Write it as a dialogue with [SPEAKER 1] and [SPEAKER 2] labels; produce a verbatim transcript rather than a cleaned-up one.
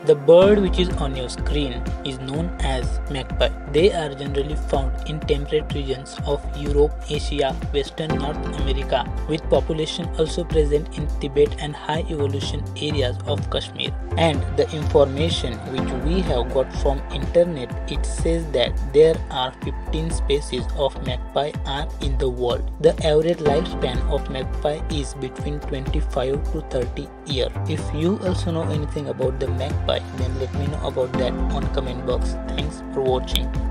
[SPEAKER 1] The bird which is on your screen is known as magpie. They are generally found in temperate regions of Europe, Asia, Western North America, with population also present in Tibet and high evolution areas of Kashmir. And the information which we have got from internet, it says that there are fifteen species of magpie are in the world. The average lifespan of magpie is between twenty-five to thirty years. If you also know anything about the magpie, then let me know about that on comment box. Thanks for watching.